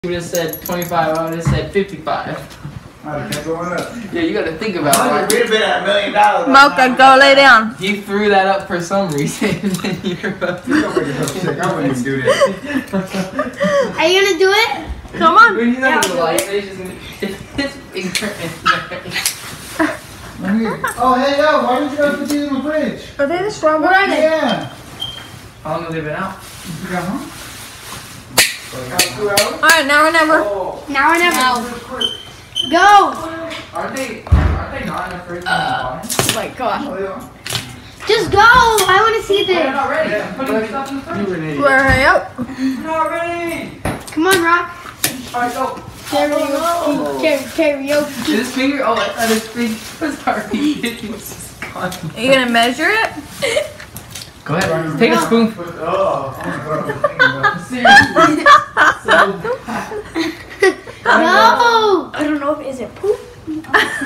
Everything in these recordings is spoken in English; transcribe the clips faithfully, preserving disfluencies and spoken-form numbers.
You would have said twenty-five, I would have said fifty-five. I kept going up. Yeah, you gotta think about I it. would have been at a million dollars. Mocha, go lay down. You threw that up for some reason, and then you're about to. Don't make yourself sick. I wouldn't even do that. Are you gonna do it? Come on. When you know Yeah, the I'll do light, it. it's just gonna. It's finger Let me- Oh, hey, yo, why did you guys put these in the fridge? Are they the strawberry? Where are they? Yeah. How long have they been out? You got home? About two hours? Alright, now or never. Oh, Now or never. Go! aren't they? Aren't they not in the fridge? Uh, Oh my god. Oh, yeah. Just go! I wanna see They're this. not ready. Yeah. I'm putting stuff in the fridge. You were an idiot. Hurry up. You're not ready. Come on, Rock. Alright, go. Karaoke. Kar- Karaoke. This finger, oh, I thought his finger was already hitting. It's just gone. Are you gonna measure it? Go ahead. Take a spoonful. Oh, I'm gonna throw up the finger. Seriously. So, No! I don't know if is it poop. Ew.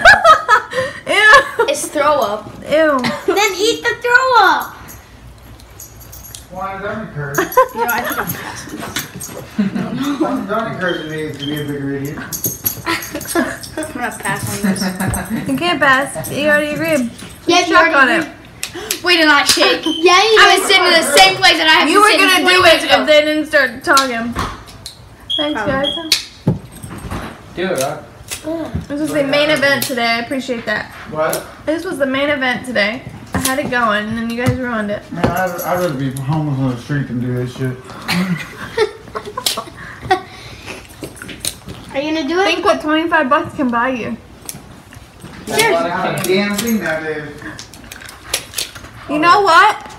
It's throw up. Ew. Then eat the throw up! Why does that occur? You know, I think I'm passing. Don't encourage me to be a bigger idiot. I'm gonna pass on this. You can't pass. You already agreed. Yeah, you Chuck on already it. We did not shake. Yeah, you I did. was sitting in the same place that I have You were been sitting gonna do twenty it minutes ago. if they didn't start talking. Thanks, guys. do it, Rock. This was the main event today. I appreciate that. What? This was the main event today. I had it going, and then you guys ruined it. Man, I'd, I'd rather be homeless on the street than do this shit. Are you gonna do it? Think what twenty-five bucks can buy you. That's a lot of Not a candy. damn thing nowadays. You know what?